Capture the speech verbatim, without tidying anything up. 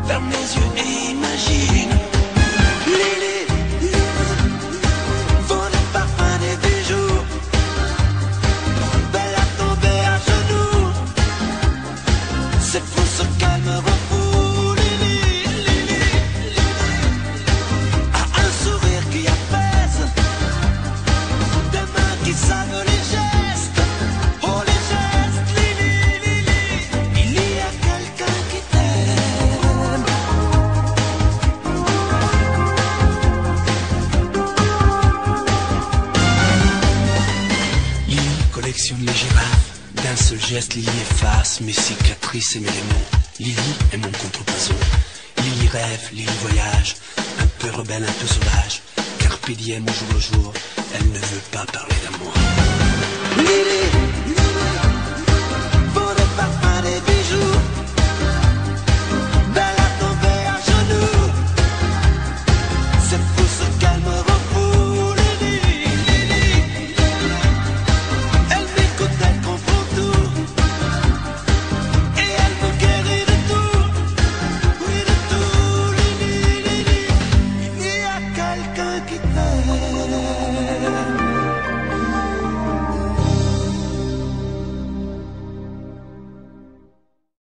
Ferme les yeux et imagine. Lily, vole le parfum des bijoux. Belle à tomber à genoux. C'est fou ce qu'elle me rend fou. Lily, Lily, Lily a un sourire qui apaise, des mains qui savent les gestes. Oh les gestes, Lily, Lily, il y a quelqu'un qui t'aime. Lily collectionne les girafes. D'un seul geste, Lily efface mes cicatrices et mes démons. Lily est mon contrepoison. Lily rêve, Lily voyage, un peu rebelle, un peu sauvage. Carpe diem au jour le jour, elle ne veut pas parler d'amour. Lily, Lily.